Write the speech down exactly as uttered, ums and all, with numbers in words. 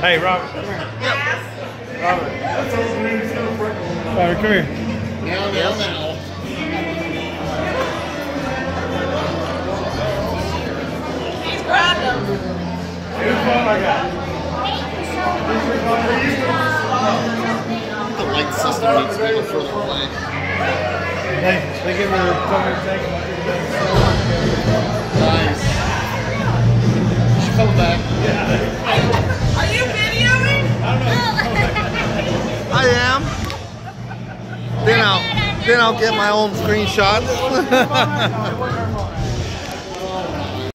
Hey, Robert, come here. Yep. Robert. Robert, come here. Now, now, now. He's grabbed him. The light system needs to go further away. They, they give her a tank. Nice. She's coming back. Are you videoing? I am. Then I'll, then I'll get my own screenshots.